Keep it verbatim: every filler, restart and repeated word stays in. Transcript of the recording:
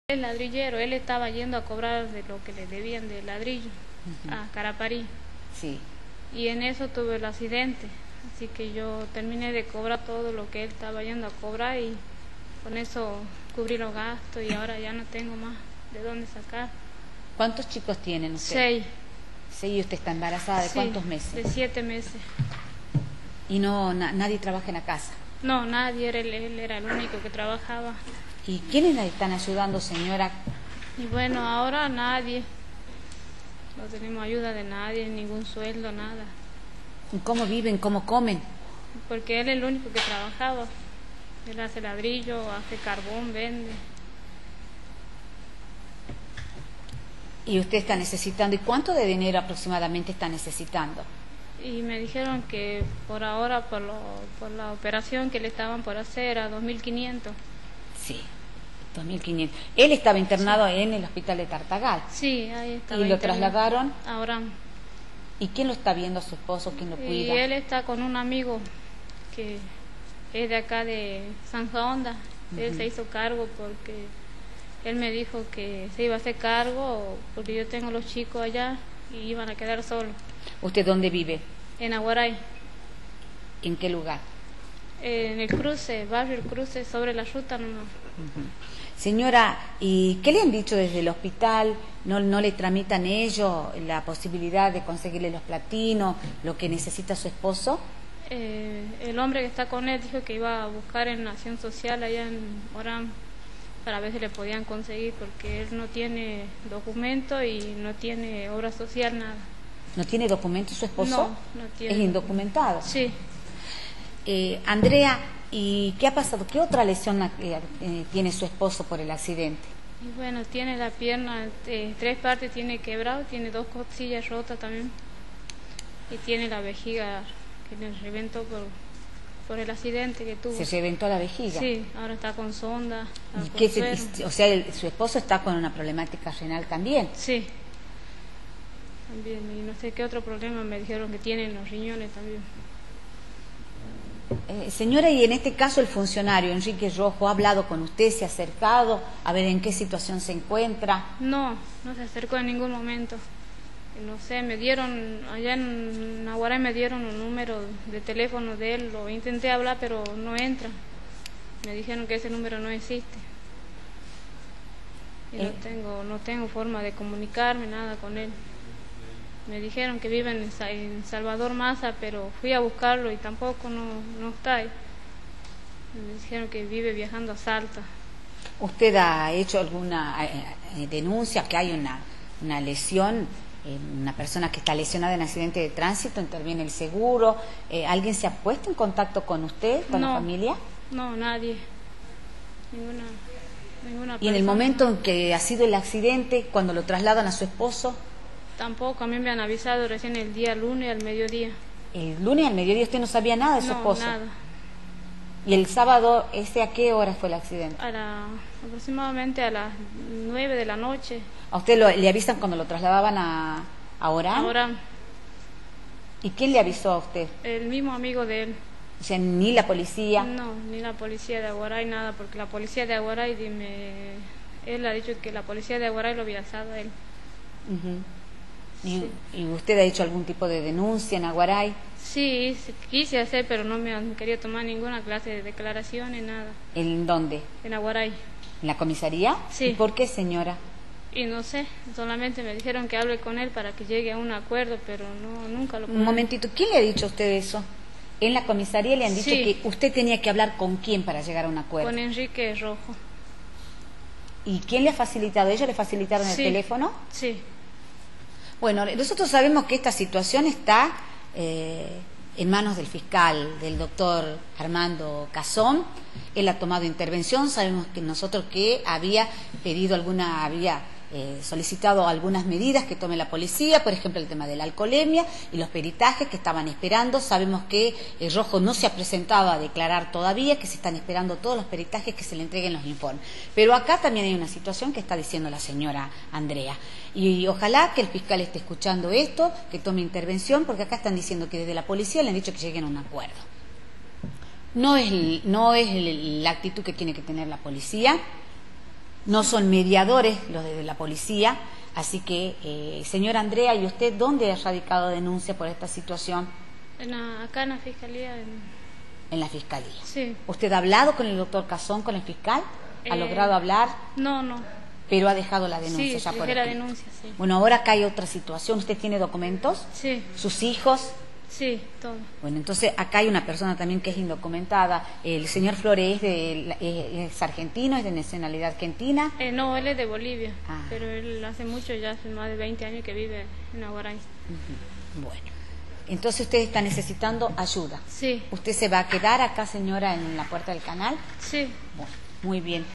El ladrillero, él estaba yendo a cobrar de lo que le debían de ladrillo uh-huh. a Caraparí. Sí. Y en eso tuve el accidente. Así que yo terminé de cobrar todo lo que él estaba yendo a cobrar y con eso cubrí los gastos y ahora ya no tengo más de dónde sacar. ¿Cuántos chicos tienen ustedes? Seis. Seis, ¿y usted está embarazada de sí, cuántos meses? De siete meses. ¿Y no na nadie trabaja en la casa? No, nadie, era él, él era el único que trabajaba. ¿Y quiénes la están ayudando, señora? Y bueno, ahora nadie. No tenemos ayuda de nadie, ningún sueldo, nada. ¿Y cómo viven, cómo comen? Porque él es el único que trabajaba. Él hace ladrillo, hace carbón, vende. ¿Y usted está necesitando? ¿Y cuánto de dinero aproximadamente está necesitando? Y me dijeron que por ahora, por, lo, por la operación que le estaban por hacer, a dos mil quinientos. Sí, dos mil quinientos. Él estaba internado sí. en el hospital de Tartagal. Sí, ahí estaba. ¿Y lo trasladaron? Ahora. ¿Y quién lo está viendo, su esposo? ¿Quién lo cuida? Y él está con un amigo que es de acá de Zanja Honda. Uh-huh. Él se hizo cargo porque él me dijo que se iba a hacer cargo porque yo tengo los chicos allá y iban a quedar solos. ¿Usted dónde vive? En Aguaray. ¿En qué lugar? En el cruce, barrio El Cruce, sobre la ruta nomás. Uh-huh. Señora, ¿y qué le han dicho desde el hospital? ¿No, no le tramitan ellos la posibilidad de conseguirle los platinos, lo que necesita su esposo? Eh, el hombre que está con él dijo que iba a buscar en Acción Social allá en Orán para ver si le podían conseguir, porque él no tiene documento y no tiene obra social, nada. ¿No tiene documento su esposo? No, no tiene. ¿Es indocumentado? Sí. Eh, Andrea, ¿y qué ha pasado? ¿Qué otra lesión eh, eh, tiene su esposo por el accidente? Y bueno, tiene la pierna, eh, tres partes tiene quebrado, tiene dos costillas rotas también y tiene la vejiga que le reventó por, por el accidente que tuvo. ¿Se reventó la vejiga? Sí, ahora está con sonda. ¿Y qué se, o sea, el, su esposo está con una problemática renal también? Sí, también, y no sé qué otro problema me dijeron que tiene en los riñones también. Eh, señora, y en este caso el funcionario Enrique Rojo ha hablado con usted, se ha acercado a ver en qué situación se encuentra. No, no se acercó en ningún momento. No sé, me dieron, allá en Aguaray me dieron un número de teléfono de él, lo intenté hablar pero no entra. Me dijeron que ese número no existe. Y eh. no tengo, no tengo forma de comunicarme, nada con él. Me dijeron que vive en, en Salvador Maza, pero fui a buscarlo y tampoco no, no está ahí. Me dijeron que vive viajando a Salta. ¿Usted ha hecho alguna eh, denuncia que hay una, una lesión, eh, una persona que está lesionada en accidente de tránsito, interviene el seguro? Eh, ¿Alguien se ha puesto en contacto con usted, con no, la familia? No, nadie. Ninguna, ninguna persona. ¿Y en el momento en que ha sido el accidente, cuando lo trasladan a su esposo? Tampoco, a mí me han avisado recién el día lunes al mediodía. ¿El lunes al mediodía usted no sabía nada de su no, esposo? nada. ¿Y el sábado, ese a qué hora fue el accidente? A la, aproximadamente a las nueve de la noche. ¿A usted lo, le avisan cuando lo trasladaban a, a Orán? A Orán. ¿Y quién le avisó a usted? El mismo amigo de él. O sea, ni la policía. No, ni la policía de Aguaray, nada, porque la policía de Aguaray, dime, él ha dicho que la policía de Aguaray lo había asado a él. Uh-huh. ¿Y, sí. ¿Y usted ha hecho algún tipo de denuncia en Aguaray? Sí, quise hacer, pero no me han querido tomar ninguna clase de declaraciones, nada. ¿En dónde? En Aguaray. ¿En la comisaría? Sí. ¿Y por qué, señora? Y no sé, solamente me dijeron que hable con él para que llegue a un acuerdo, pero no, nunca lo pude. Un momentito, ¿quién le ha dicho a usted eso? En la comisaría le han dicho sí. que usted tenía que hablar con quién para llegar a un acuerdo. Con Enrique Rojo. ¿Y quién le ha facilitado? ¿Ellos le facilitaron sí. el teléfono? Sí. Bueno, nosotros sabemos que esta situación está eh, en manos del fiscal, del doctor Armando Cazón. Él ha tomado intervención. Sabemos que nosotros que había pedido alguna, había eh, solicitado algunas medidas que tome la policía, por ejemplo el tema de la alcoholemia y los peritajes que estaban esperando. Sabemos que el Rojo no se ha presentado a declarar todavía, que se están esperando todos los peritajes que se le entreguen los informes. Pero acá también hay una situación que está diciendo la señora Andrea. Y ojalá que el fiscal esté escuchando esto, que tome intervención, porque acá están diciendo que desde la policía le han dicho que lleguen a un acuerdo. No es, no es la actitud que tiene que tener la policía. no son mediadores los de la policía, así que, eh, señora Andrea, ¿y usted dónde ha radicado denuncia por esta situación? En la, acá en la fiscalía. En, en la fiscalía. Sí. ¿Usted ha hablado con el doctor Casón, con el fiscal? ¿Ha eh, logrado hablar? No, no. Pero ha dejado la denuncia. Sí, ya por dejé la escrito. denuncia, sí. Bueno, ahora acá hay otra situación. ¿Usted tiene documentos? Sí. ¿Sus hijos? Sí, todo. Bueno, entonces acá hay una persona también que es indocumentada. El señor Flores es, de, es argentino, es de nacionalidad argentina. Eh, no, él es de Bolivia, ah. pero él hace mucho, ya hace más de veinte años que vive en Aguaray. Uh-huh. Bueno, entonces usted está necesitando ayuda. Sí. ¿Usted se va a quedar acá, señora, en la puerta del canal? Sí. Bueno, muy bien.